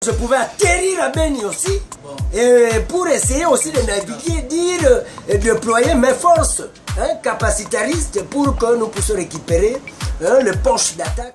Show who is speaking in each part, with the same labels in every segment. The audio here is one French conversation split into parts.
Speaker 1: Je pouvais atterrir à Beni aussi, et pour essayer aussi de naviguer, déployer mes forces capacitaristes pour que nous puissions récupérer le poche d'attaque.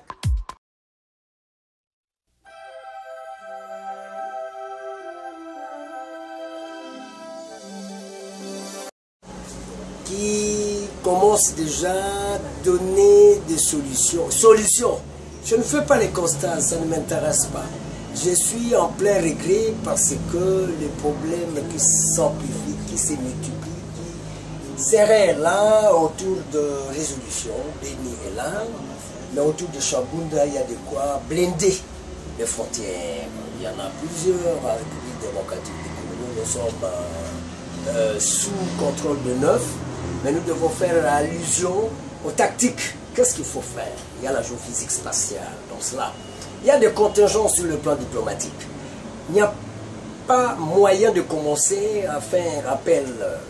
Speaker 1: Qui commence déjà à donner des solutions. Je ne fais pas les constats, ça ne m'intéresse pas. Je suis en plein regret parce que les problèmes qui s'amplifient, qui se multiplient, qui seraient là autour de résolution, Beni est là, mais autour de Chabunda, il y a de quoi blinder les frontières. Il y en a plusieurs à la République démocratique du Congo. Nous sommes sous contrôle de 9, mais nous devons faire allusion aux tactiques. Qu'est-ce qu'il faut faire? Il y a la géophysique spatiale dans cela. Il y a des contingents sur le plan diplomatique. Il n'y a pas moyen de commencer à faire appel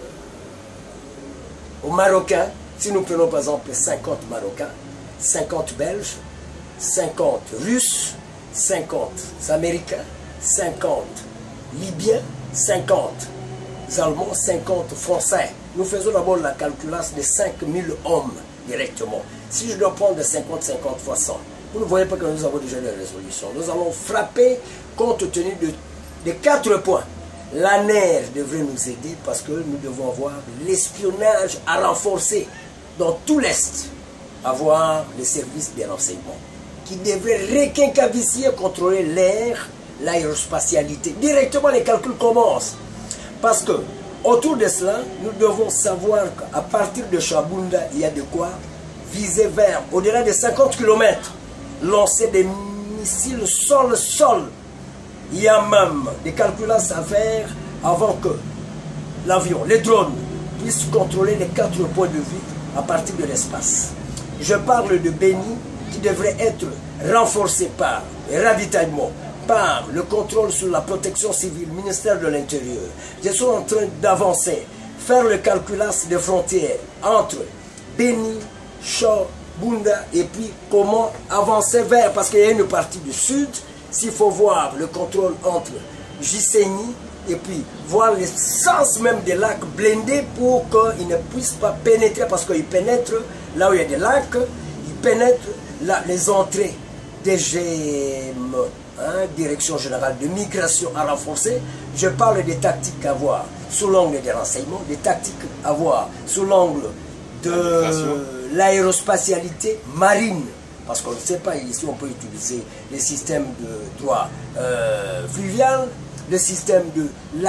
Speaker 1: aux Marocains. Si nous prenons par exemple 50 Marocains, 50 Belges, 50 Russes, 50 Américains, 50 Libyens, 50 Allemands, 50 Français. Nous faisons d'abord la calculation de 5000 hommes directement. Si je dois prendre 50 fois 100, vous ne voyez pas que nous avons déjà des résolutions. Nous allons frapper compte tenu de 4 points. L'ANER devrait nous aider parce que nous devons avoir l'espionnage à renforcer dans tout l'Est. Avoir les services de renseignement qui devraient requincavicier, contrôler l'air, l'aérospatialité. Directement, les calculs commencent. Parce que autour de cela, nous devons savoir qu'à partir de Chabunda, il y a de quoi viser vers au-delà de 50 km. Lancer des missiles sol-sol. Il y a même des calculations à faire avant que l'avion, les drones, puissent contrôler les 4 points de vue à partir de l'espace. Je parle de Beni qui devrait être renforcé par le ravitaillement, par le contrôle sur la protection civile, ministère de l'Intérieur. Je suis en train d'avancer, faire le calculus des frontières entre Beni, Chabunda et puis comment avancer vers, parce qu'il y a une partie du sud, s'il faut voir le contrôle entre Gisenyi et puis voir le sens même des lacs blindés pour qu'ils ne puissent pas pénétrer, parce qu'ils pénètrent là où il y a des lacs, ils pénètrent là, les entrées des GM, Direction Générale de Migration à renforcer. Je parle des tactiques à voir sous l'angle des renseignements, des tactiques à voir sous l'angle de l'aérospatialité marine, parce qu'on ne sait pas ici on peut utiliser les systèmes de droit fluvial, le système de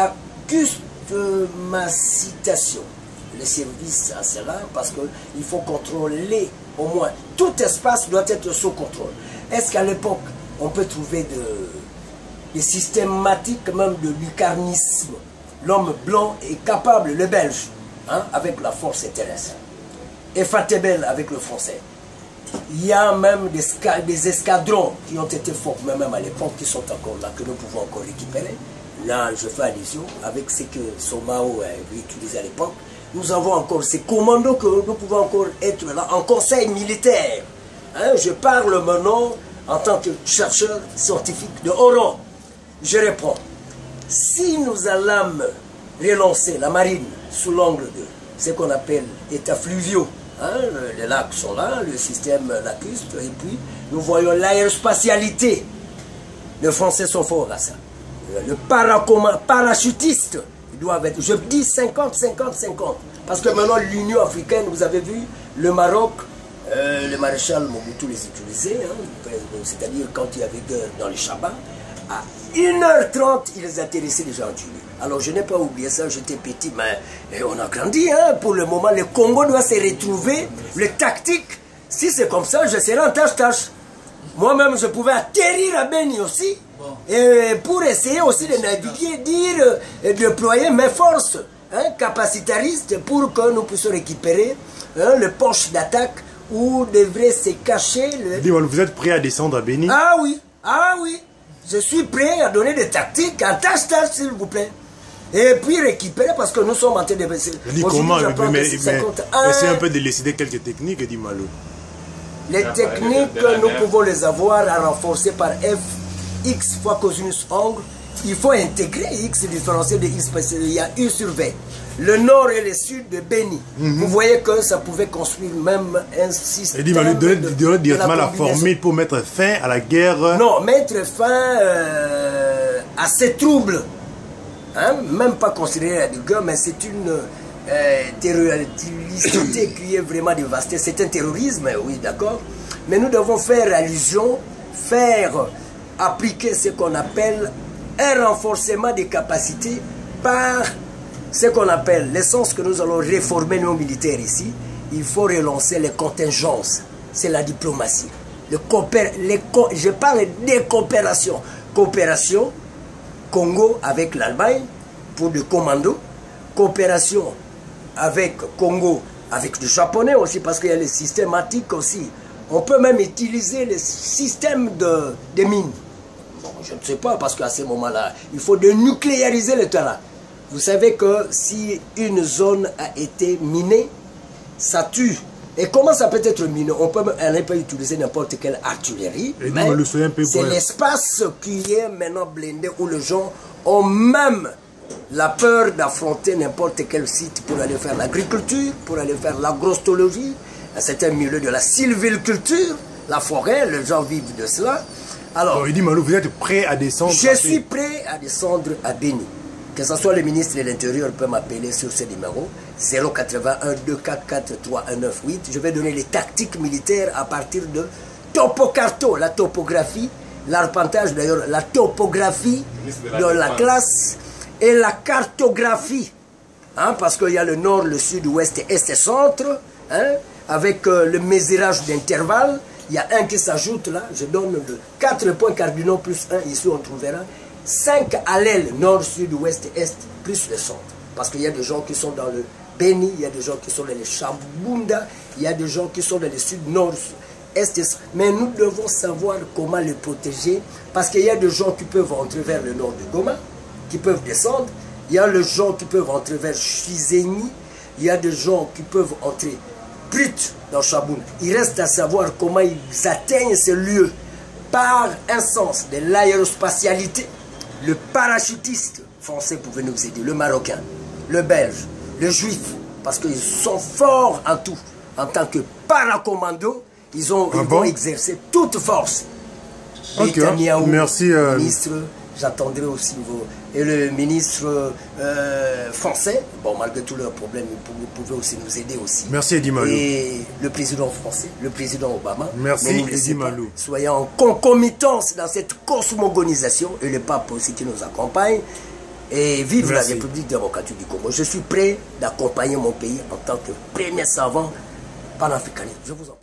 Speaker 1: l'acustomacitation, les services à cela, parce qu'il faut contrôler au moins tout espace doit être sous contrôle. Est-ce qu'à l'époque on peut trouver des systématiques même de lucarnisme? L'homme blanc est capable, le belge, avec la force terrestre, et Fatebel avec le français. Il y a même des escadrons qui ont été formés même à l'époque, qui sont encore là, que nous pouvons encore récupérer. Là, je fais allusion avec ce que Somao avait utilisé à l'époque. Nous avons encore ces commandos que nous pouvons encore être là en conseil militaire. Je parle maintenant en tant que chercheur scientifique de haut rang. Je réponds. Si nous allons relancer la marine sous l'angle de ce qu'on appelle états fluviaux, les lacs sont là, le système lacustre, et puis nous voyons l'aérospatialité. Les Français sont forts à ça. Le parachutiste, ils doivent être, je dis 50, 50, 50. Parce que maintenant l'Union africaine, vous avez vu, le Maroc, le maréchal Mobutu les utilisait, c'est-à-dire quand il y avait guerre dans les Chabas, à 1h30, ils atterrissaient déjà en Tunisie. Alors je n'ai pas oublié ça, j'étais petit, mais on a grandi. Pour le moment, le Congo doit se retrouver, le tactique. Si c'est comme ça, je serai en tâche-tâche. Moi-même, je pouvais atterrir à Beni aussi, et pour essayer aussi de naviguer, déployer mes forces capacitaristes pour que nous puissions récupérer le poche d'attaque où devrait se cacher le...
Speaker 2: Vous êtes prêt à descendre à Beni?
Speaker 1: Ah oui, ah oui. Je suis prêt à donner des tactiques en tâche-tâche, s'il vous plaît. Et puis récupérer, parce que nous sommes en train de...
Speaker 2: Je dis comment, mais essayez un peu de décider quelques techniques, dit Malo.
Speaker 1: Les techniques, nous pouvons les avoir à renforcer par X fois cosinus angle, il faut intégrer X différentiel de X parce qu'il y a U sur V. Le nord et le sud de Béni. Vous voyez que ça pouvait construire même un système.
Speaker 2: Et dis-moi, donner directement la formule pour mettre fin à la guerre.
Speaker 1: Non, mettre fin à ces troubles. Hein? Même pas considéré la guerre, mais c'est une terroristicité qui est vraiment dévastée. C'est un terrorisme, oui, d'accord. Mais nous devons faire allusion, appliquer ce qu'on appelle un renforcement des capacités par ce qu'on appelle l'essence que nous allons réformer nos militaires ici. Il faut relancer les contingences. C'est la diplomatie. Je parle des coopérations. Coopération Congo avec l'Allemagne pour le commando. Coopération avec Congo avec le japonais aussi parce qu'il y a les systématiques aussi. On peut même utiliser les systèmes de mines. Bon, je ne sais pas parce qu'à ce moment-là, il faut dénucléariser le terrain. Vous savez que si une zone a été minée, ça tue. Et comment ça peut être miné? On peut utiliser n'importe quelle artillerie. Mais c'est l'espace qui est maintenant blindé où les gens ont même la peur d'affronter n'importe quel site pour aller faire l'agriculture, pour aller faire l'agrostologie. C'est un milieu de la sylviculture, la forêt, les gens vivent de cela. Alors,
Speaker 2: il dit Malou, vous êtes prêt à descendre?
Speaker 1: Je suis prêt à descendre à Béni. Que ce soit le ministre de l'Intérieur peut m'appeler sur ce numéro 081 244 3198. Je vais donner les tactiques militaires à partir de topocarto, la topographie, l'arpentage d'ailleurs, la topographie de la classe et la cartographie. Hein, parce qu'il y a le nord, le sud, l'ouest, est et centre, hein, avec le mesurage d'intervalle. Il y a un qui s'ajoute là, je donne 4 points cardinaux plus 1, ici on trouvera 5 allèles, nord, sud, ouest, est, plus le centre. Parce qu'il y a des gens qui sont dans le Béni, il y a des gens qui sont dans le Chambunda, il y a des gens qui sont dans le sud, nord, est, est. Mais nous devons savoir comment les protéger, parce qu'il y a des gens qui peuvent entrer vers le nord de Goma, qui peuvent descendre. Il y a des gens qui peuvent entrer vers Chizeni, il y a des gens qui peuvent entrer brut dans Chaboun. Il reste à savoir comment ils atteignent ce lieu par un sens de l'aérospatialité. Le parachutiste français pouvait nous aider, le marocain, le belge, le juif, parce qu'ils sont forts en tout. En tant que paracommando, ils vont exercer toute force.
Speaker 2: Netanyahou, merci.
Speaker 1: Ministre, j'attendrai aussi vos... Et le ministre français, bon, malgré tous leurs problèmes, vous pouvez aussi nous aider aussi.
Speaker 2: Merci Eddie Malou.
Speaker 1: Et le président français, le président Obama.
Speaker 2: Merci Eddie Malou.
Speaker 1: Soyons en concomitance dans cette cosmogonisation et le pape aussi qui nous accompagne. Et vive la République démocratique du Congo. Je suis prêt d'accompagner mon pays en tant que premier savant panafricaniste. Je vous en prie.